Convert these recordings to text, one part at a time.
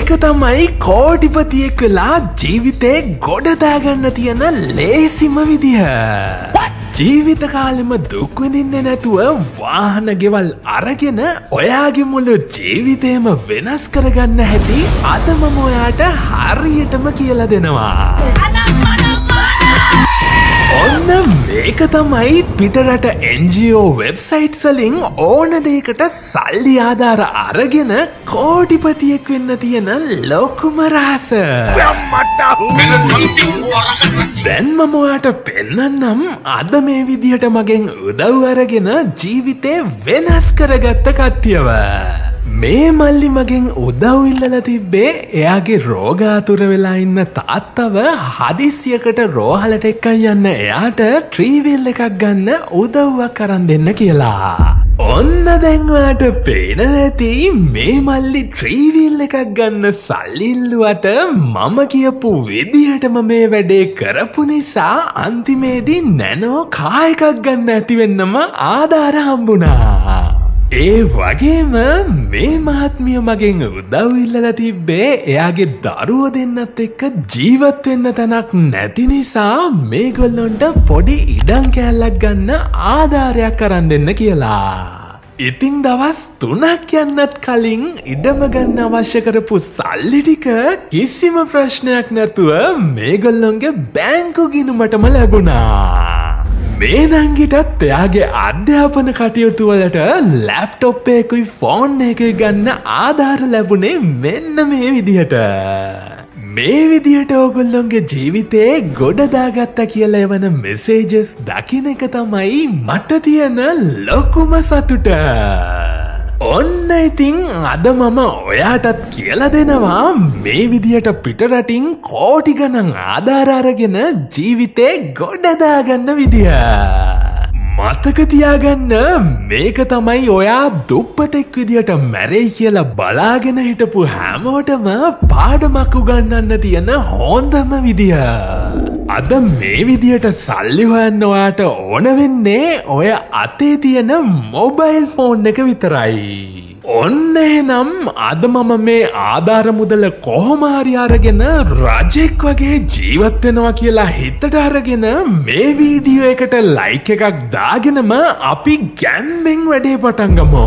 මේක තමයි කෝටිපතියෙක් වෙලා ජීවිතේ ගොඩ දාගන්න තියෙන ලේසිම විදිහ. ජීවිත කාලෙම දුක් විඳින්නේ නැතුව වාහන ගෙවල් අරගෙන ඔයාගේ මුළු ජීවිතේම වෙනස් කරගන්න හැටි අද මම ඔයාට හරියටම කියලා දෙනවා. ඔන්න මේක තමයි පිටරට NGO වෙබ්සයිට්ස් වලින් ඕන දෙයකට සල්ලි ආධාර අරගෙන කෝටිපතියෙක් වෙන්න තියෙන ලොකුම රහස. දැන් මම ඔයාට පෙන්නන්නම් අද මේ විදිහට මගෙන් උදව් අරගෙන ජීවිතේ වෙනස් කරගත්ත කට්ටියව. මේ මල්ලි මගෙන් උදව් ඉල්ලලා තිබ්බේ එයාගේ රෝගාතුර වෙලා ඉන්න තාත්තව හදිසියකට රෝහලට එක්කන් යන්න එයාට ට්‍රීවිල් එකක් ගන්න උදව්වක් අරන් දෙන්න කියලා. ඔන්න දැන් ඔයාට පේන ඇති මේ මල්ලි ට්‍රීවිල් එකක් ගන්න සල්ලි ඉල්ලුවට මම කියපු විදිහටම මේ වැඩේ කරපු නිසා අන්තිමේදී නැනෝ කාර් එකක් ගන්න ඇති වෙන්නම ආධාර හම්බුණා. ඒ වගේම මේ මහත්මිය මගෙන් උදව් ඉල්ලලා තිබ්බේ එයාගේ දරුවෝ දෙන්නත් එක්ක ජීවත් වෙන්න තැනක් නැති නිසා මේගොල්ලොන්ට පොඩි ඉඩම් කෑල්ලක් ගන්න ආධාරයක් අරන් දෙන්න කියලා. ඉතින් දවස් 3ක් යන්නත් කලින් ඉඩම ගන්න අවශ්‍ය කරපු සල්ලි ටික කිසිම ප්‍රශ්නයක් නැතුව මේගොල්ලොන්ගේ බැංකු ගිණුමටම ලැබුණා. මේ නංගිටත් එයාගේ අධ්‍යාපන කටයුතු වලට ලැප්ටොප් එකකුයි ෆෝන් එකකුයි ගන්න ආධාර ලැබුණේ මෙන්න මේ විදිහට. මේ විදිහට ඕගොල්ලොන්ගේ ජීවිතේ ගොඩ දාගත්තා කියලා එවන මෙසේජස් දකින්න එක තමයි මට තියෙන ලොකුම සතුට. ඔන්න ඉතින් අද මම ඔයාටත් කියලා දෙනවා මේ විදිහට පිටරටින් කෝටි ගණන් ආධාර අරගෙන ජීවිතේ ගොඩ දාගන්න විදිය. මතක තියාගන්න මේක තමයි ඔයා දුප්පතෙක් විදියට මැරෙයි කියලා බලාගෙන හිටපු හැමෝටම පාඩමක් උගන්වන්න තියෙන හොඳම විදිය. අද මේ විදියට සල්ලි හොයන්න ඔයාට ඕන වෙන්නේ ඔය අතේ තියෙන මොබයිල් ෆෝන් එක විතරයි. ඔන්න එහෙනම් අද මම මේ ආධාර මුදල කොහොම හරි අරගෙන රජෙක් වගේ ජීවත් වෙනවා කියලා හිතට අරගෙන මේ වීඩියෝ එකට ලයික් එකක් දාගෙනම අපි ගැම්මෙන් වැඩේ පටන් ගමු.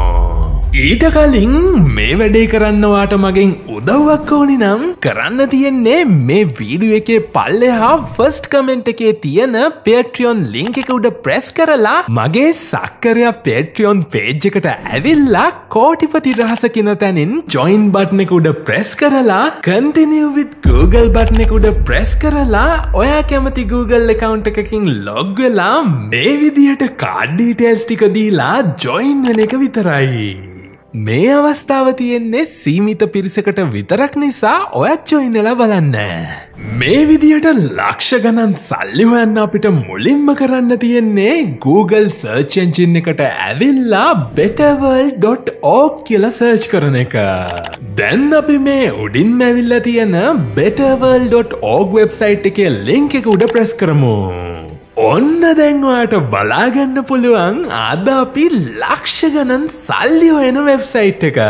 ඊට කලින් මේ වැඩේ කරන්න වාට මගෙන් උදව්වක් ඕනි නම් කරන්න තියෙන්නේ මේ වීඩියෝ එකේ පල්ලෙහා ෆස්ට් කමෙන්ට් එකේ තියෙන Patreon link එක උඩ ප්‍රෙස් කරලා මගේ සක්කරයා Patreon page එකට ඇවිල්ලා කෝටිපති රහස කියන තැනින් join button එක උඩ ප්‍රෙස් කරලා continue with Google button එක උඩ ප්‍රෙස් කරලා ඔයා කැමති Google account එකකින් log වෙලා මේ විදිහට card details ටික දීලා join වෙන එක විතරයි. මේ අවස්ථාව තියෙන්නේ සීමිත පිරිසකට විතරක් නිසා ඔයත් join වෙලා බලන්න. මේ විදියට ලක්ෂ ගණන් සල්ලි හොයන්න අපිට මුලින්ම කරන්න තියෙන්නේ Google search engine එකට ඇවිල්ලා betterworld.org කියලා search කරන එක. දැන් අපි මේ උඩින් ඇවිල්ලා තියෙන betterworld.org website එකේ link එක උඩ press කරමු. ඔන්න දැන් ඔයාට බලාගන්න පුළුවන් අද අපි ලක්ෂ ගණන් සල්ලි හොයන වෙබ්සයිට් එක.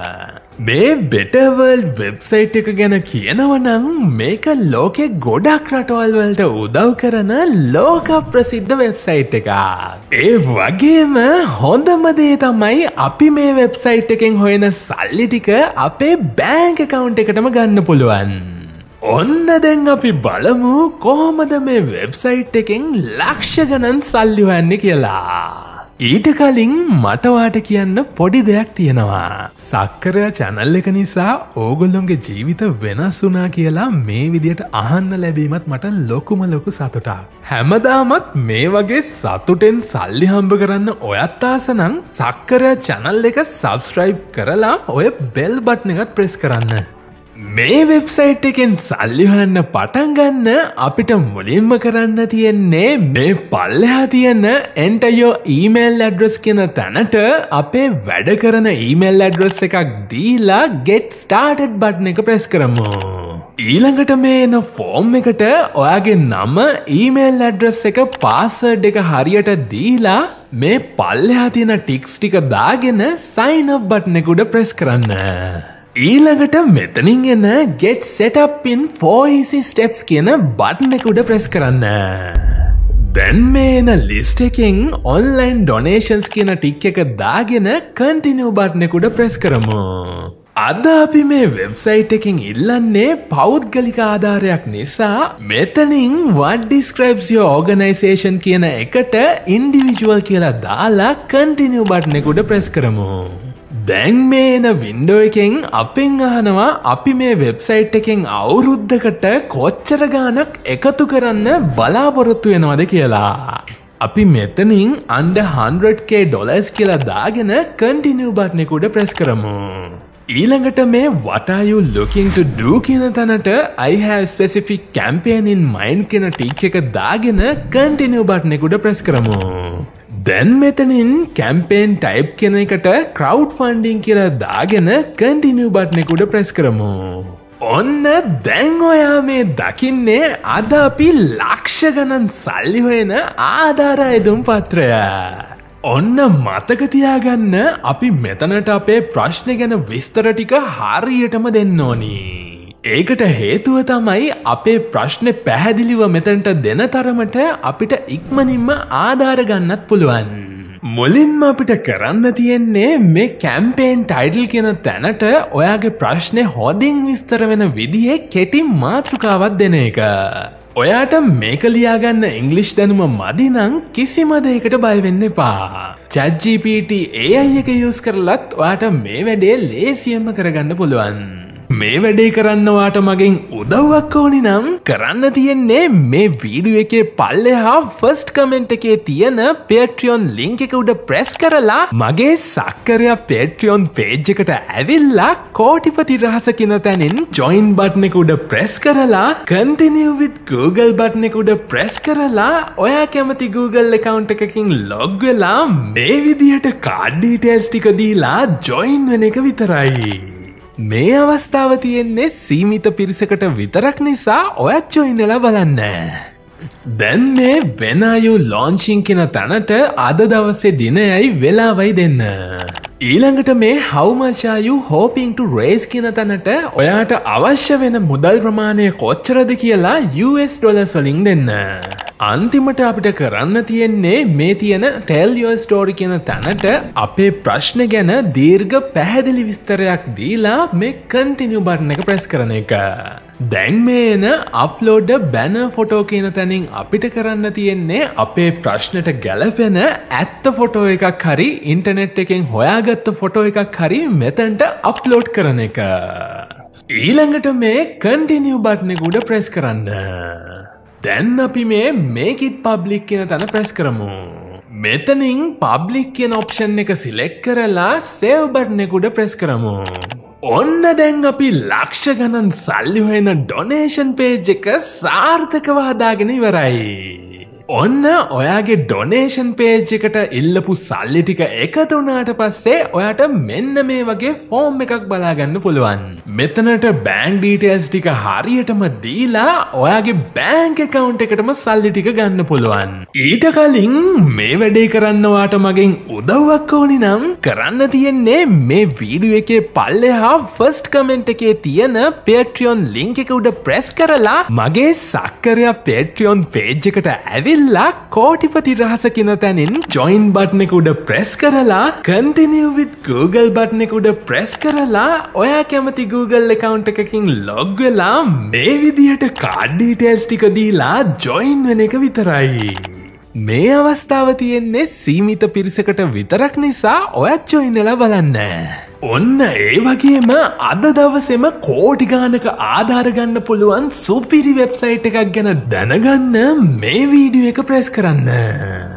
මේ Better World වෙබ්සයිට් එක ගැන කියනවනම් මේක ලෝකේ ගොඩක් රටවල් වලට උදව් කරන ලෝක ප්‍රසිද්ධ වෙබ්සයිට් එකක්. ඒ වගේම හොඳම දේ තමයි අපි මේ වෙබ්සයිට් එකෙන් හොයන සල්ලි ටික අපේ බැංක් account එකටම ගන්න පුළුවන්. ඔන්න දැන් අපි බලමු කොහොමද මේ වෙබ්සයිට් එකෙන් ලක්ෂ ගණන් සල්ලි හොයන්නේ කියලා. ඊට කලින් මට ඔයාට කියන්න පොඩි දෙයක් තියෙනවා. සක්කරයා channel එක නිසා ඕගොල්ලොන්ගේ ජීවිත වෙනස් වුණා කියලා මේ විදියට අහන්න ලැබීමත් මට ලොකුම සතුටක්. හැමදාමත් මේ වගේ සතුටෙන් සල්ලි හම්බ කරන්න ඔයත් ආස නම් සක්කරයා channel එක subscribe කරලා ඔය bell button එකත් press කරන්න. මේ වෙබ්සයිට් එකෙන් සල්ලි හොයන්න පටන් ගන්න අපිට මුලින්ම කරන්න තියෙන්නේ මේ පල්ලෙහා තියෙන enter your email address කියන තැනට අපේ වැඩ කරන email address එකක් දීලා get started button එක press කරමු. ඊළඟට මේ එන ෆෝම් එකට ඔයාගේ නම email address එක password එක හරියට දීලා මේ පල්ලෙහා තියෙන ටික්ස් ටික දාගෙන sign up button එක උඩ press කරන්න. ඊළඟට මෙතනින් එන get set up in 4 easy steps කියන බටන් එක උඩ ප්‍රෙස් කරන්න. දැන් මේ එන ලිස්ට් එකෙන් online donations කියන ටික් එක දාගෙන continue බටන් එක උඩ ප්‍රෙස් කරමු. අද අපි මේ වෙබ්සයිට් එකෙන් ඉල්ලන්නේ පෞද්ගලික ආධාරයක් නිසා මෙතනින් what describes your organization කියන එකට individual කියලා දාලා continue බටන් එක උඩ ප්‍රෙස් කරමු. දැන් මේ එන වින්ඩෝ එකෙන් අපෙන් අහනවා අපි මේ වෙබ්සයිට් එකෙන් අවුරුද්දකට කොච්චර ගාණක් එකතු කරන්න බලාපොරොත්තු වෙනවද කියලා. අපි මෙතනින් under 100k dollars කියලා දාගෙන continue බටන් එක උඩ ප්‍රෙස් කරමු. ඊළඟට මේ what are you looking to do කියන තැනට I have specific campaign in mind කියන ටික් එක දාගෙන continue බටන් එක උඩ ප්‍රෙස් කරමු. දැන් මෙතනින් campaign type කියන එකට crowd funding කියලා දාගෙන continue බටන් එක උඩ ප්‍රෙස් කරමු. ඔන්න දැන් ඔයා මේ දකින්නේ අද අපි ලක්ෂ ගණන් සල්ලි හොයන ආධාර අයදුම් පත්‍රය. ඔන්න මතක තියාගන්න අපි මෙතනට අපේ ප්‍රශ්න ගැන විස්තර ටික හරියටම දෙන්න ඕනි. ඒකට හේතුව තමයි අපේ ප්‍රශ්නේ පැහැදිලිව මෙතනට දෙන තරමට අපිට ඉක්මනින්ම ආධාර ගන්නත් පුළුවන්. මුලින්ම අපිට කරන්න තියෙන්නේ මේ කැම්පේන් ටයිටල් කියන තැනට ඔයාගේ ප්‍රශ්නේ හොඳින් විස්තර වෙන විදිහේ කෙටි මාතෘකාවක් දෙන එක. ඔයාට මේක ලියාගන්න ඉංග්ලිෂ් දැනුම මදි නම් කිසිම දෙයකට බය වෙන්න එපා. ChatGPT AI එක යූස් කරලත් ඔයාට මේ වැඩේ ලේසියෙන්ම කරගන්න පුළුවන්. මේ වැඩේ කරන්න ඔයාට මගෙන් උදව්වක් ඕනි නම් කරන්න තියෙන්නේ මේ වීඩියෝ එකේ පල්ලෙහා ෆස්ට් කමෙන්ට් එකේ තියෙන Patreon link එක උඩ ප්‍රෙස් කරලා මගේ සක්කරයා Patreon page එකට ඇවිල්ලා කෝටිපති රහස කියන තැනින් join button එක උඩ ප්‍රෙස් කරලා continue with Google button එක උඩ ප්‍රෙස් කරලා ඔයා කැමති Google account එකකින් log වෙලා මේ විදිහට card details ටික දීලා join වෙන එක විතරයි. මේ අවස්ථාව තියෙන්නේ සීමිත පිරිසකට විතරක් නිසා ඔයත් join වෙලා බලන්න. දැන් මේ when are you launching කියන තැනට අද දවසේ දිනයයි වෙලාවයි දෙන්න. ඊළඟට මේ how much are you hoping to raise කියන තැනට ඔයාට අවශ්‍ය වෙන මුදල් ප්‍රමාණය කොච්චරද කියලා US dollars වලින් දෙන්න. අන්තිමට අපිට කරන්න තියෙන්නේ මේ තියෙන tell your story කියන තැනට අපේ ප්‍රශ්න ගැන දීර්ඝ පැහැදිලි විස්තරයක් දීලා මේ continue බටන් එක ප්‍රෙස් කරන එක. දැන් මේ එන upload a banner photo කියන තැනින් අපිට කරන්න තියෙන්නේ අපේ ප්‍රශ්නට ගැලපෙන ඇත්ත ෆොටෝ එකක් හරි ඉන්ටර්නෙට් එකෙන් හොයාගත්ත ෆොටෝ එකක් හරි මෙතනට අප්ලෝඩ් කරන එක. ඊළඟට මේ continue බටන් එක උඩ ප්‍රෙස් කරන්න. දැන් අපි මේ make it public කියන තැන ප්‍රෙස් කරමු. මෙතනින් public කියන option එක select කරලා save බටන් එක උඩ ප්‍රෙස් කරමු. ඔන්න දැන් අපි ලක්ෂ ගණන් සල්ලි හොයන donation page එක සාර්ථකව හදාගෙන ඉවරයි. ඔන්න ඔයාගේ donation page එකට ඉල්ලපු සල්ලි ටික එකතු වුණාට පස්සේ ඔයාට මෙන්න මේ වගේ form එකක් බලා ගන්න පුළුවන්. මෙතනට bank details ටික හරියටම දීලා ඔයාගේ bank account එකටම සල්ලි ටික ගන්න පුළුවන්. ඊට කලින් මේ වැඩේ කරන්න ඔයාට මගෙන් උදව්වක් ඕනි නම් කරන්න තියෙන්නේ මේ වීඩියෝ එකේ පල්ලෙහා first comment එකේ තියෙන Patreon link එක උඩ press කරලා මගේ සක්කරයා Patreon page එකට ඇවිල්ලා කෝටිපති රහස කියන තැනින් join button එක උඩ press කරලා continue with Google button එක උඩ press කරලා ඔයා කැමති Google account එකකින් log වෙලා මේ විදිහට card details ටික දීලා join වෙන එක විතරයි. මේ අවස්ථාව තියෙන්නේ සීමිත පිරිසකට විතරක් නිසා ඔයත් join වෙලා බලන්න. ඔන්න ඒ වගේම අද දවසේම කෝටි ගානක ආධාර ගන්න පුළුවන් සුපිරි වෙබ්සයිට් එකක් ගැන දැනගන්න මේ වීඩියෝ එක ප්‍රෙස් කරන්න.